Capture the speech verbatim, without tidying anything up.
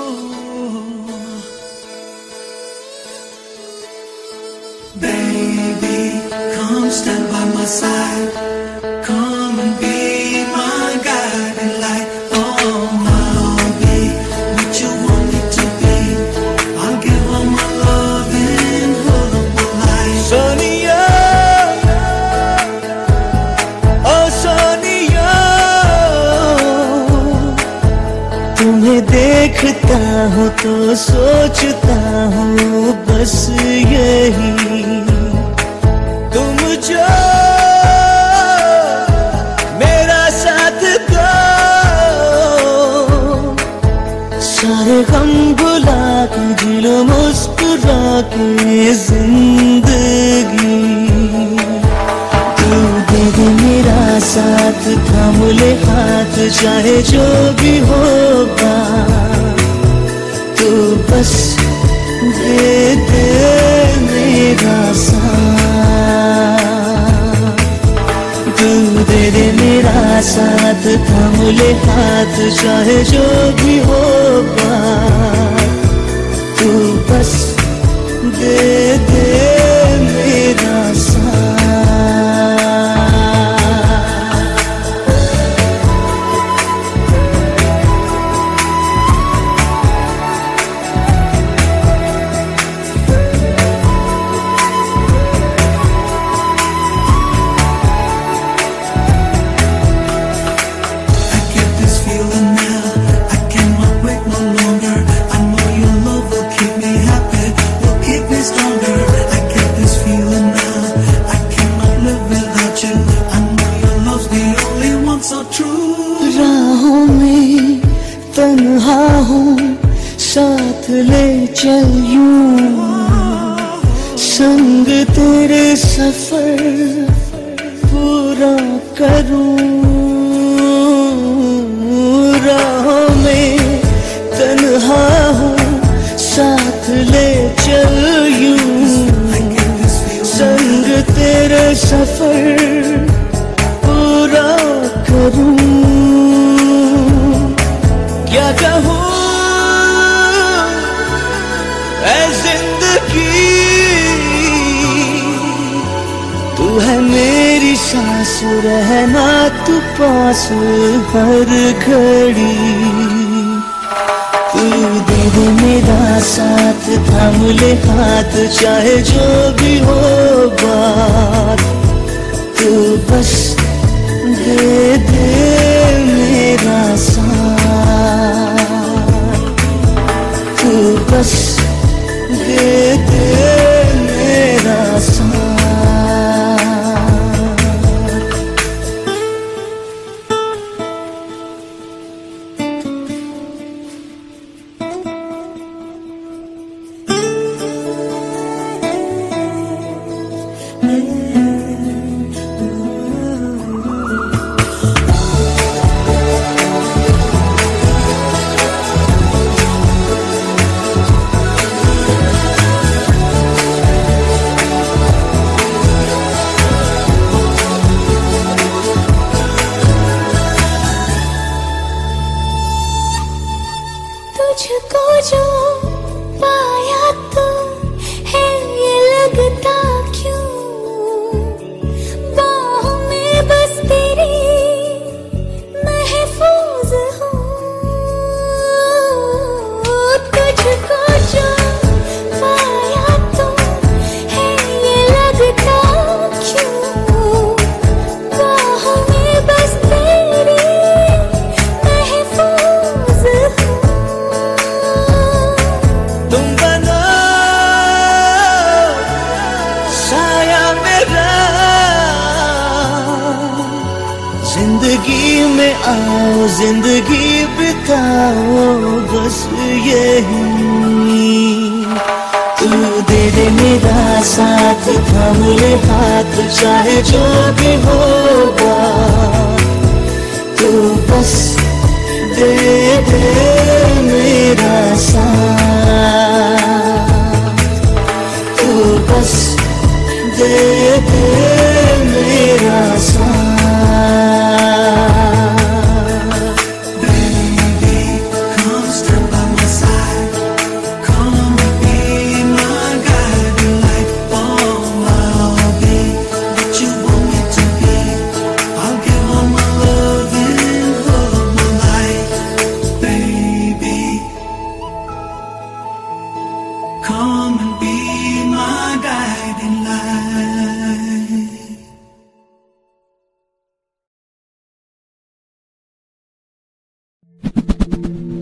Baby, come stand by my side. Come and be my guiding light. Oh, I'll be what you want me to be. I'll give all my love in her life. Sonia, oh Sonia, तुम्हें देखता हूँ तो सोचता हूँ बस यही, तुम जो मेरा साथ दो, सारे गम भुला के जी लो मुस्कुरा के जिंदगी। तू दे दे मेरा साथ, थाम ले हाथ, चाहे जो भी होगा, तू बस दे दे मेरा साथ। तू दे दे मेरा साथ, थाम ले हाथ, चाहे जो भी होगा, तू बस दे दे मेरा साथ। राहों में तन्हा हूँ, साथ ले चल यूं, संग तेरे सफर पूरा करूं। राहों में तन्हा हूँ, साथ ले चल यूं, संग तेरे सफर पूरा करूं। क्या कहूँ ऐ जिंदगी, तू है मेरी सांस, रहना तू पास हर घड़ी। तू दे दे मेरा साथ, थाम ले हाथ, चाहे जो भी हो बात, तू बस दे दे मेरा साथ। तू बस दे दे मेरा साथ। तुझको जो पाया तो है ये लगता क्यों, बाहों में बस तेरी महफूज हूँ। तुझको जो पाया तो है ये लगता क्यों, बाहों में बस तेरी महफूज हूँ। तुम बनो साया मेरा, जिंदगी में आओ, जिंदगी बिताओ बस यही। तू दे दे मेरा साथ, थाम ले हाथ, चाहे जो भी होगा, तू बस दे दे मेरा साथ। तू बस दे दे मेरा साथ। Baby, come stand by my side. है।